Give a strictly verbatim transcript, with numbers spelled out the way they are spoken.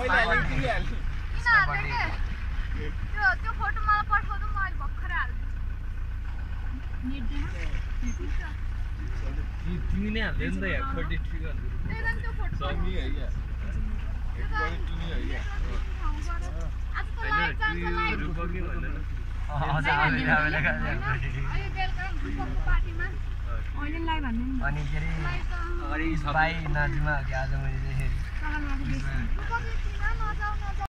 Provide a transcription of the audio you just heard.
मैले हालेँ तिमी हाल्नु किन हाल्दै के त्यो त्यो फोटो मलाई पठाउँदा म अहिले भर्खरै हाल्दिन्छु तिमी नै हाल्दै नि त यार थर्टी थ्री गर्नु त्यो फोटो समी है क्या एकदमै तिमी है क्या आज त लाइभ जान्छ लाइभ रुपकी भन्दैन अझ आउने बेला अहिले बेलुका ग्रुपको पार्टीमा अहिले लाइभ हान्नु नि अनि के अरे अगाडि भाइ नाजुमा आज मैले देखेँ रुपकी किन नजाऊ नजाऊ